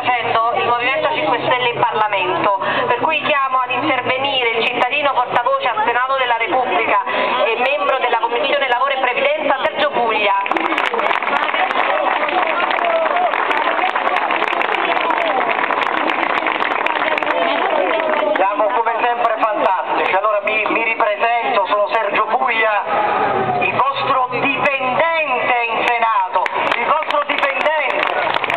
facendo il Movimento 5 Stelle in Parlamento, per cui chiamo ad intervenire il cittadino portavoce al Senato della Repubblica e membro della Commissione Lavoro e Previdenza Sergio Puglia. Siamo come sempre fantastici, allora mi ripresento, sono Sergio Puglia, il vostro dipendente in Senato, il vostro dipendente.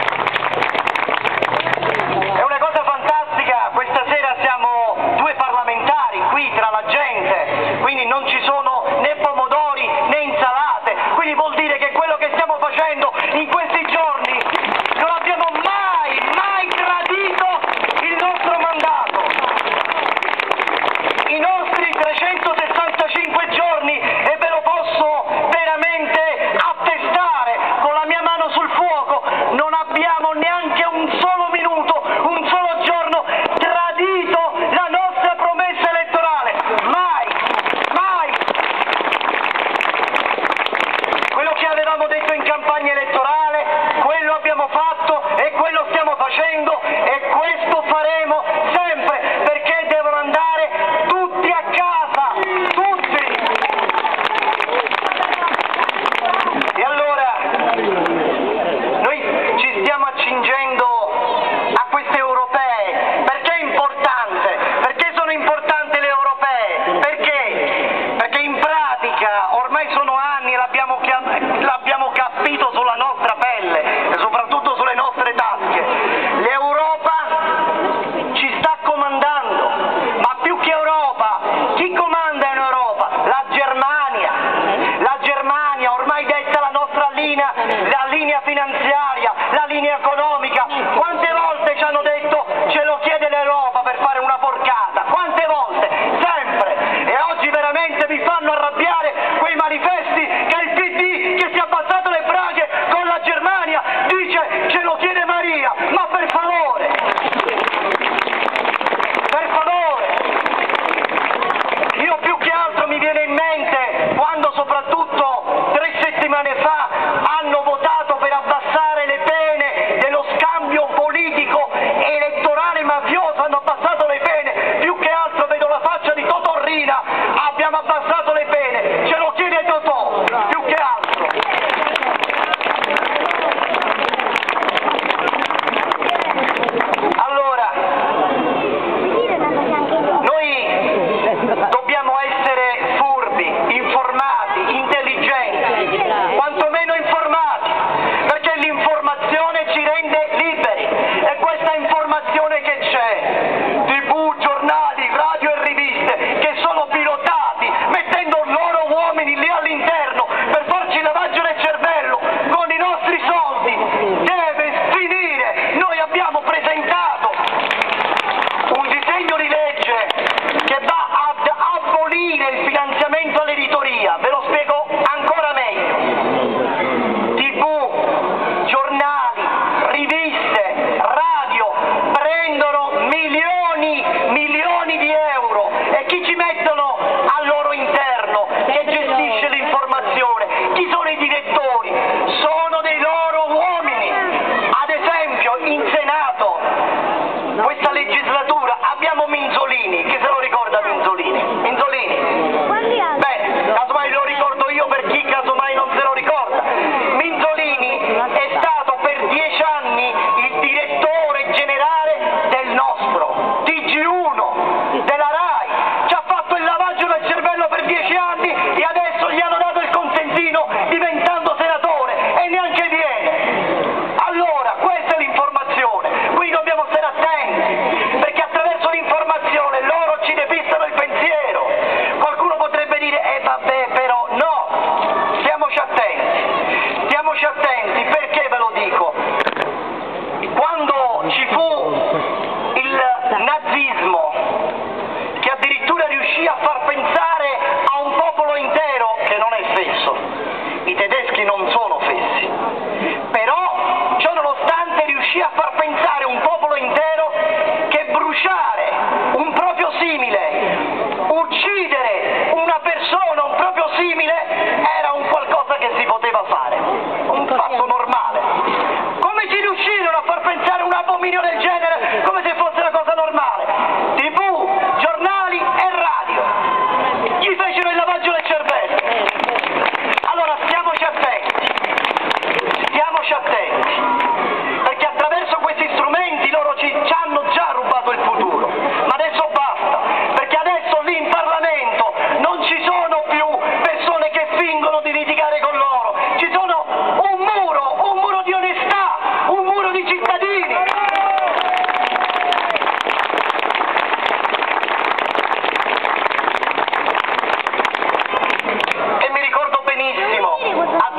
È una cosa fantastica, questa sera siamo due parlamentari qui tra la gente, quindi non ci sono né pomodori né insalate, quindi vuol dire che quello che stiamo facendo in questi giorni non abbiamo mai tradito il nostro mandato. I nostri 365 giorni, e ve lo posso veramente attestare con la mia mano sul fuoco, non abbiamo neanche un solo minuto, un solo giorno tradito la nostra promessa elettorale. Mai! Quello che avevamo detto in campagna elettorale, quello abbiamo fatto e quello stiamo facendo e questo faremo sempre, perché devono andare tutti a casa, tutti! E allora noi ci stiamo accingendo a queste europee. Perché è importante? Perché sono importanti le europee? Perché in pratica ormai sono anni e l'abbiamo capito sulla nostra pelle e soprattutto sulle nostre tasche. L'Europa ci sta comandando, ma più che Europa, chi comanda in Europa? La Germania ormai detta la nostra linea, la linea finanziaria, la linea economica. Quante volte ci hanno detto ce lo chiede l'Europa per fare una porcata? Quante volte? Sempre! E oggi veramente mi fanno arrabbiare quei manifesti che il PD, che si è abbassato le braghe con la Germania, dice ce lo chiede Maria. Ma per favore! Per favore! Io più che altro mi viene in mente quando soprattutto 3 settimane fa hanno votato per abbassare le pene dello scambio politico elettorale mafioso, hanno abbassato le pene, più che altro vedo la faccia di Totò Riina, abbiamo abbassato le pene, ce lo chiede Totò, più che altro. Allora, noi dobbiamo essere furbi, informati, intelligenti, quantomeno informati, perché l'informazione ci rende liberi e questa informazione che c'è, TV, giornali, radio e riviste, che sono pilotati mettendo loro uomini lì all'interno per farci lavaggio del cervello con i nostri soldi, deve finire. Noi abbiamo presentato un disegno di legge che va ad abolire il finanziamento all'editoria, ve lo spiego ancora meglio. TV, giornali, riviste, radio prendono milioni di euro e chi ci mettono al loro interno che gestisce l'informazione? Chi sono i direttori? Sono dei loro uomini. Ad esempio in Senato questa legislatura abbiamo Minzolini, chi se lo ricorda Minzolini? Beh, casomai lo ricordo io per chi casomai non se lo ricorda. Minzolini è stato per 10 anni il direttore generale del nostro TG1 della RAI, ci ha fatto il lavaggio del cervello per 10 anni e adesso gli hanno dato il consentino diventando senatore e neanche viene. Allora, questa è l'informazione, qui dobbiamo stare attenti, perché attraverso l'informazione loro ci depistano il pensiero. Qualcuno potrebbe dire, vabbè, però no, stiamoci attenti, perché ve lo dico? Quando ci fu il nazismo, che addirittura riuscì a far pensare a un popolo intero che non è fesso, i tedeschi non sono fessi, però ciò nonostante riuscì a far pensare un popolo intero che bruciare un proprio simile, uccidere una persona, un proprio simile, era un qualcosa che si poteva fare, un fatto normale. Come ci riuscirono a far pensare un abominio sterminio del genere come se fosse una cosa normale. TV, giornali e radio. Gli fecero il lavaggio del cervello. Allora stiamoci attenti, perché attraverso questi strumenti loro ci hanno già rubato il futuro, ma adesso basta, perché adesso lì in Parlamento non ci sono più persone che fingono di litigare con loro, ci sono un muro di onestà, un muro di cittadini. E mi ricordo benissimo, a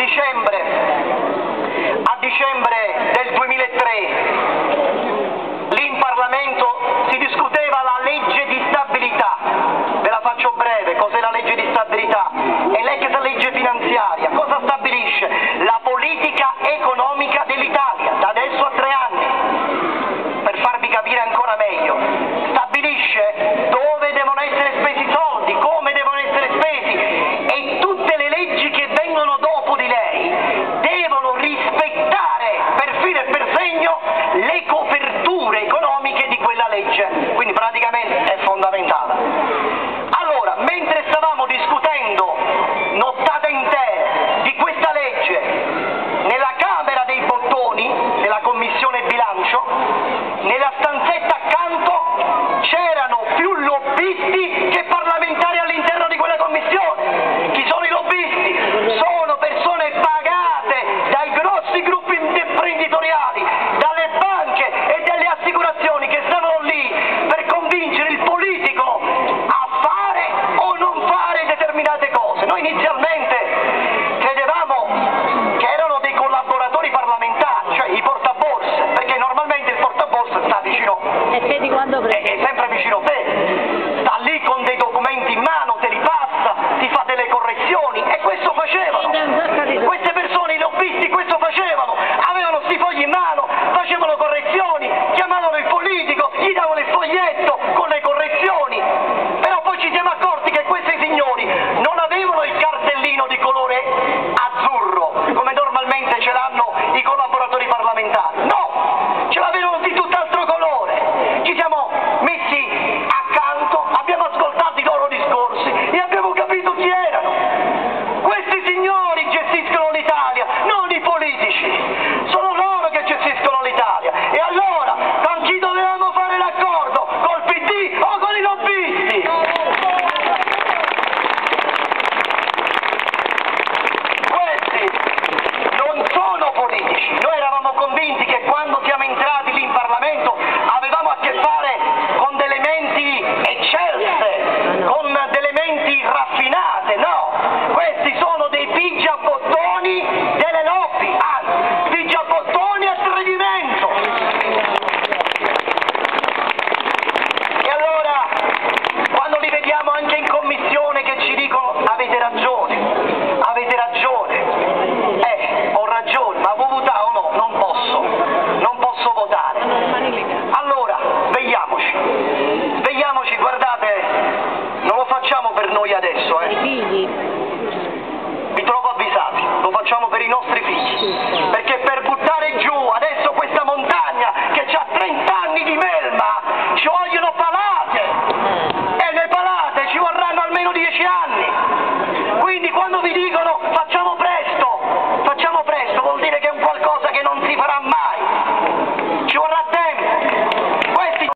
dicembre del 2003, lì in Parlamento si discuteva la legge di stabilità. Ve la faccio breve, cos'è la legge di stabilità? È l'ex legge finanziaria. Cosa stabilisce? La politica economica dell'Italia, da adesso a 3 anni. Per farvi capire ancora meglio, stabilisce dove devono essere spesi i soldi, come devono essere spesi, e tutte le leggi che vengono dopo di lei devono rispettare per filo e per segno le coperture economiche di quella legge, quindi praticamente è fondamentale. Allora, mentre stavamo discutendo nottate intere di questa legge nella Camera dei Bottoni, nella Commissione Bilancio, nella stanzetta accanto c'erano più lobbisti che parlamentari all'interno di quella commissione. Chi sono i lobbisti? Sono persone pagate dai grossi gruppi imprenditoriali, dalle banche e dalle assicurazioni, che stavano lì per convincere il politico a fare o non fare determinate cose. Noi inizialmente credevamo che erano dei collaboratori parlamentari, cioè i portaborse, perché normalmente il portaborse sta vicino. E te di quando prende?